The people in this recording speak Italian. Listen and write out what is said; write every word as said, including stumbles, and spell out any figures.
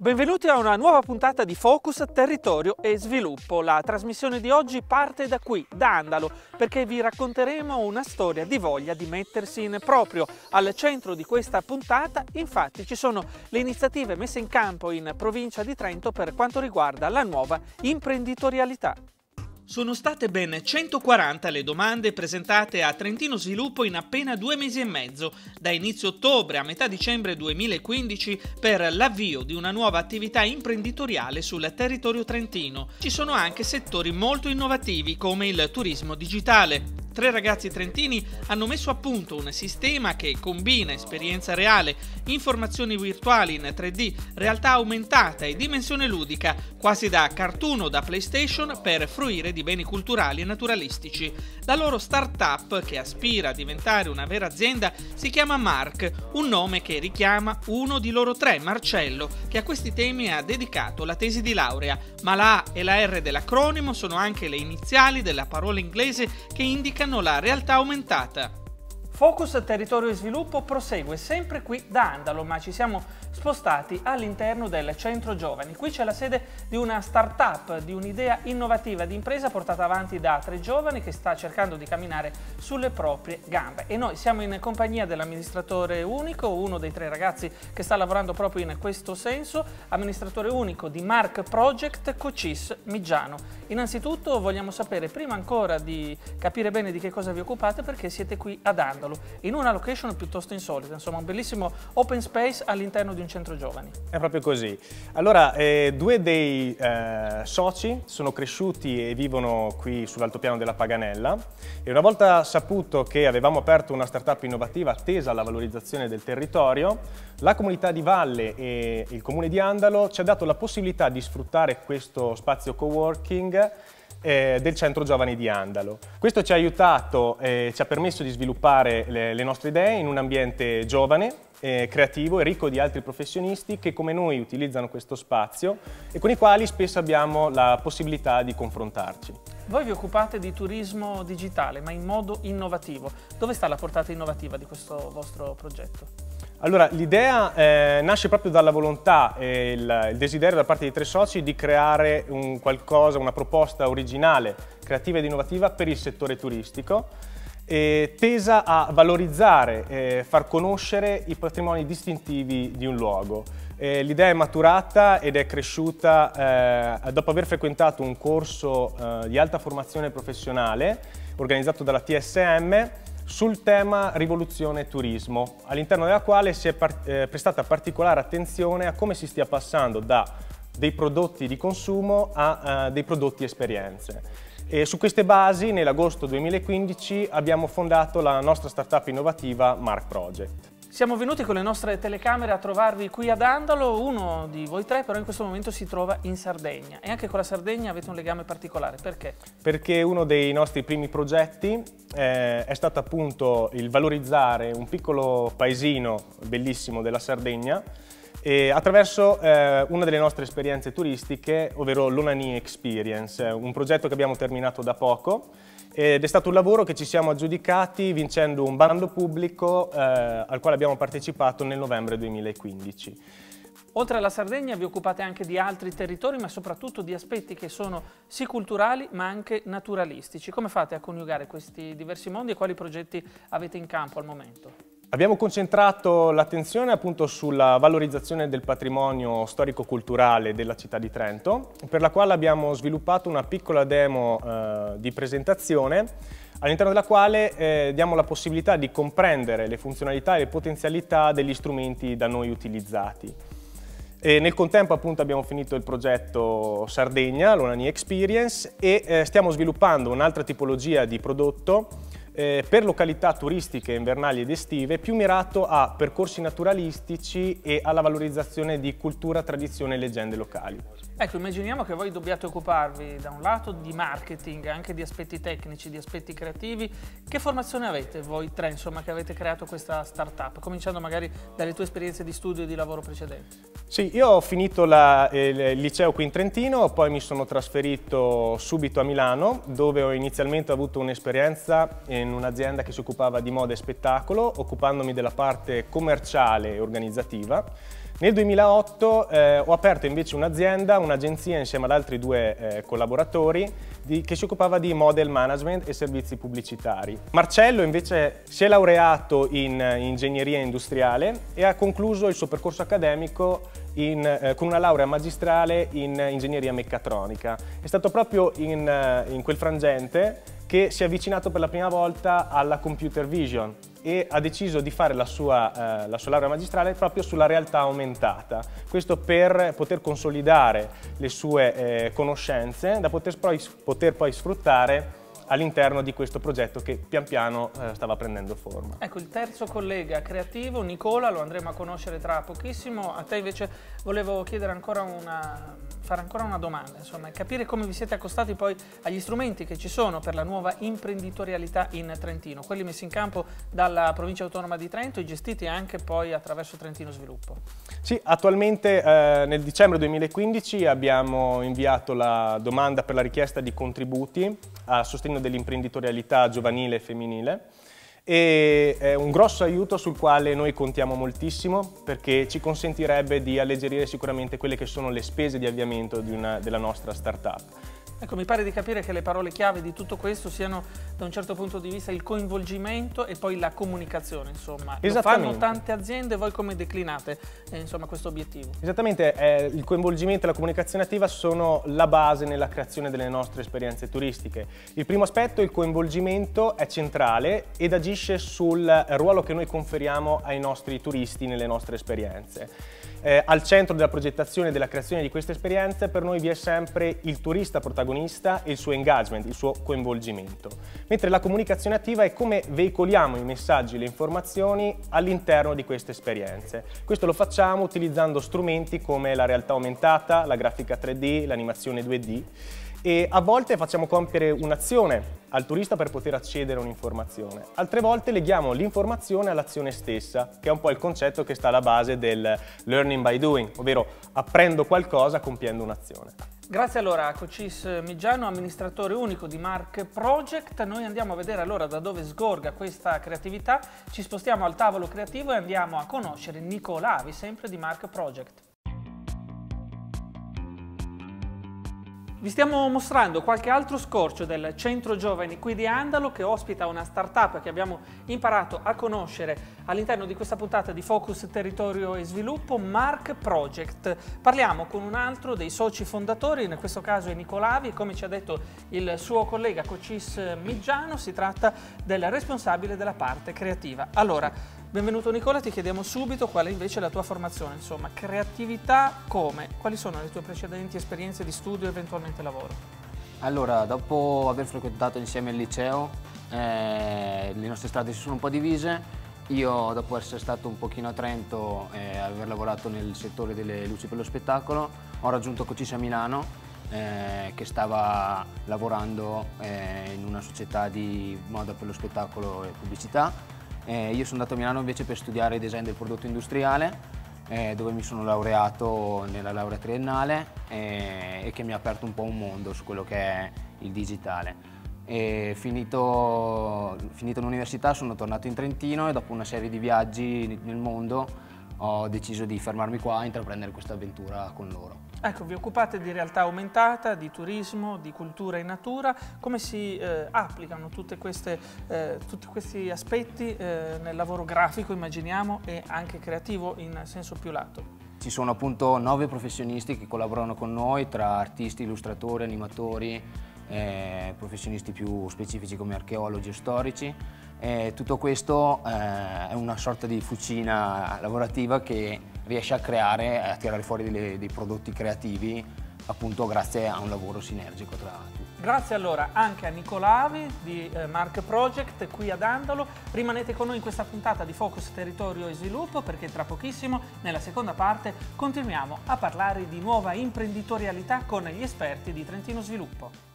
Benvenuti a una nuova puntata di Focus Territorio e Sviluppo. La trasmissione di oggi parte da qui, da Andalo, perché vi racconteremo una storia di voglia di mettersi in proprio. Al centro di questa puntata, infatti, ci sono le iniziative messe in campo in provincia di Trento per quanto riguarda la nuova imprenditorialità. Sono state ben centoquaranta le domande presentate a Trentino Sviluppo in appena due mesi e mezzo, da inizio ottobre a metà dicembre duemilaquindici, per l'avvio di una nuova attività imprenditoriale sul territorio trentino. Ci sono anche settori molto innovativi come il turismo digitale. Tre ragazzi trentini hanno messo a punto un sistema che combina esperienza reale, informazioni virtuali in tre D, realtà aumentata e dimensione ludica, quasi da cartoon o da PlayStation, per fruire di beni culturali e naturalistici. La loro startup, che aspira a diventare una vera azienda, si chiama Mark, un nome che richiama uno di loro tre, Marcello, che a questi temi ha dedicato la tesi di laurea, ma la A e la R dell'acronimo sono anche le iniziali della parola inglese che indicano la realtà aumentata. Focus Territorio e Sviluppo prosegue sempre qui da Andalo, ma ci siamo spostati all'interno del centro giovani. Qui c'è la sede di una startup, di un'idea innovativa di impresa portata avanti da tre giovani che sta cercando di camminare sulle proprie gambe. E noi siamo in compagnia dell'amministratore unico, uno dei tre ragazzi che sta lavorando proprio in questo senso, amministratore unico di Mark Project, Cocis Miggiano. Innanzitutto vogliamo sapere, prima ancora di capire bene di che cosa vi occupate, perché siete qui ad Andalo, in una location piuttosto insolita, insomma un bellissimo open space all'interno di un centro giovani. È proprio così. Allora, eh, due dei eh, soci sono cresciuti e vivono qui sull'altopiano della Paganella e una volta saputo che avevamo aperto una startup innovativa tesa alla valorizzazione del territorio, la comunità di Valle e il comune di Andalo ci ha dato la possibilità di sfruttare questo spazio coworking Eh, del centro giovani di Andalo. Questo ci ha aiutato e eh, ci ha permesso di sviluppare le, le nostre idee in un ambiente giovane, eh, creativo e ricco di altri professionisti che come noi utilizzano questo spazio e con i quali spesso abbiamo la possibilità di confrontarci. Voi vi occupate di turismo digitale, ma in modo innovativo. Dove sta la portata innovativa di questo vostro progetto? Allora, l'idea eh, nasce proprio dalla volontà e il, il desiderio da parte dei tre soci di creare un qualcosa, una proposta originale, creativa ed innovativa per il settore turistico, eh, tesa a valorizzare e far conoscere i patrimoni distintivi di un luogo. Eh, l'idea è maturata ed è cresciuta eh, dopo aver frequentato un corso eh, di alta formazione professionale organizzato dalla T S M sul tema rivoluzione turismo, all'interno della quale si è eh, prestata particolare attenzione a come si stia passando da dei prodotti di consumo a uh, dei prodotti esperienze. E su queste basi, nell'agosto duemilaquindici, abbiamo fondato la nostra startup innovativa Mark Project. Siamo venuti con le nostre telecamere a trovarvi qui ad Andalo, uno di voi tre però in questo momento si trova in Sardegna e anche con la Sardegna avete un legame particolare, perché? Perché uno dei nostri primi progetti eh, è stato appunto il valorizzare un piccolo paesino bellissimo della Sardegna e attraverso eh, una delle nostre esperienze turistiche, ovvero l'Onani Experience, un progetto che abbiamo terminato da poco ed è stato un lavoro che ci siamo aggiudicati vincendo un bando pubblico eh, al quale abbiamo partecipato nel novembre duemilaquindici. Oltre alla Sardegna vi occupate anche di altri territori, ma soprattutto di aspetti che sono sì culturali ma anche naturalistici. Come fate a coniugare questi diversi mondi e quali progetti avete in campo al momento? Abbiamo concentrato l'attenzione appunto sulla valorizzazione del patrimonio storico-culturale della città di Trento, per la quale abbiamo sviluppato una piccola demo eh, di presentazione all'interno della quale eh, diamo la possibilità di comprendere le funzionalità e le potenzialità degli strumenti da noi utilizzati. E nel contempo appunto abbiamo finito il progetto Sardegna, l'Onani Experience, e eh, stiamo sviluppando un'altra tipologia di prodotto eh, per località turistiche invernali ed estive più mirato a percorsi naturalistici e alla valorizzazione di cultura, tradizione e leggende locali. Ecco, immaginiamo che voi dobbiate occuparvi da un lato di marketing, anche di aspetti tecnici, di aspetti creativi. Che formazione avete voi tre, insomma, che avete creato questa startup? Cominciando magari dalle tue esperienze di studio e di lavoro precedenti. Sì, io ho finito la, il, il liceo qui in Trentino, poi mi sono trasferito subito a Milano, dove ho inizialmente avuto un'esperienza in un'azienda che si occupava di moda e spettacolo, occupandomi della parte commerciale e organizzativa. Nel duemilaotto eh, ho aperto invece un'azienda, un'agenzia insieme ad altri due eh, collaboratori di, che si occupava di model management e servizi pubblicitari. Marcello invece si è laureato in eh, ingegneria industriale e ha concluso il suo percorso accademico in, eh, con una laurea magistrale in ingegneria meccatronica. È stato proprio in, eh, in quel frangente che si è avvicinato per la prima volta alla computer vision e ha deciso di fare la sua, eh, la sua laurea magistrale proprio sulla realtà aumentata. Questo per poter consolidare le sue eh, conoscenze da poter poi, poter poi sfruttare all'interno di questo progetto che pian piano eh, stava prendendo forma. Ecco, il terzo collega creativo, Nicola, lo andremo a conoscere tra pochissimo. A te invece volevo chiedere ancora una, fare ancora una domanda, insomma, capire come vi siete accostati poi agli strumenti che ci sono per la nuova imprenditorialità in Trentino, quelli messi in campo dalla Provincia Autonoma di Trento e gestiti anche poi attraverso Trentino Sviluppo. Sì, attualmente eh, nel dicembre duemilaquindici abbiamo inviato la domanda per la richiesta di contributi a sostegno dell'imprenditorialità giovanile e femminile e è un grosso aiuto sul quale noi contiamo moltissimo perché ci consentirebbe di alleggerire sicuramente quelle che sono le spese di avviamento di una, della nostra startup. Ecco, mi pare di capire che le parole chiave di tutto questo siano, da un certo punto di vista, il coinvolgimento e poi la comunicazione, insomma. Lo fanno tante aziende, voi come declinate, eh, insomma, questo obiettivo? Esattamente, eh, il coinvolgimento e la comunicazione attiva sono la base nella creazione delle nostre esperienze turistiche. Il primo aspetto, il coinvolgimento, è centrale ed agisce sul ruolo che noi conferiamo ai nostri turisti nelle nostre esperienze. Eh, al centro della progettazione e della creazione di queste esperienze per noi vi è sempre il turista protagonista e il suo engagement, il suo coinvolgimento. Mentre la comunicazione attiva è come veicoliamo i messaggi e le informazioni all'interno di queste esperienze. Questo lo facciamo utilizzando strumenti come la realtà aumentata, la grafica tre D, l'animazione due D e a volte facciamo compiere un'azione al turista per poter accedere a un'informazione. Altre volte leghiamo l'informazione all'azione stessa, che è un po' il concetto che sta alla base del learning by doing, ovvero apprendo qualcosa compiendo un'azione. Grazie allora a Cocis Miggiano, amministratore unico di Mark Project. Noi andiamo a vedere allora da dove sgorga questa creatività, ci spostiamo al tavolo creativo e andiamo a conoscere Nicola Avi, sempre di Mark Project. Vi stiamo mostrando qualche altro scorcio del Centro Giovani qui di Andalo che ospita una startup che abbiamo imparato a conoscere all'interno di questa puntata di Focus Territorio e Sviluppo, Mark Project. Parliamo con un altro dei soci fondatori, in questo caso è Nicola Avi, come ci ha detto il suo collega Cocis Miggiano, si tratta del responsabile della parte creativa. Allora, benvenuto Nicola, ti chiediamo subito qual è invece la tua formazione, insomma, creatività come? Quali sono le tue precedenti esperienze di studio e eventualmente lavoro? Allora, dopo aver frequentato insieme il liceo, eh, le nostre strade si sono un po' divise. Io, dopo essere stato un pochino a Trento e eh, aver lavorato nel settore delle luci per lo spettacolo, ho raggiunto Cocis a Milano, eh, che stava lavorando eh, in una società di moda per lo spettacolo e pubblicità. Eh, io sono andato a Milano invece per studiare design del prodotto industriale, eh, dove mi sono laureato nella laurea triennale eh, e che mi ha aperto un po' un mondo su quello che è il digitale. E finito, finito l'università sono tornato in Trentino e dopo una serie di viaggi nel mondo ho deciso di fermarmi qua e intraprendere questa avventura con loro. Ecco, vi occupate di realtà aumentata, di turismo, di cultura in natura. Come si eh, applicano tutte queste, eh, tutti questi aspetti eh, nel lavoro grafico, immaginiamo, e anche creativo in senso più lato? Ci sono appunto nove professionisti che collaborano con noi, tra artisti, illustratori, animatori, eh, professionisti più specifici come archeologi e storici. E tutto questo eh, è una sorta di fucina lavorativa che riesce a creare, a tirare fuori delle, dei prodotti creativi appunto grazie a un lavoro sinergico tra tutti. Grazie allora anche a Nicola Avi di eh, Mark Project qui ad Andalo. Rimanete con noi in questa puntata di Focus Territorio e Sviluppo perché tra pochissimo nella seconda parte continuiamo a parlare di nuova imprenditorialità con gli esperti di Trentino Sviluppo.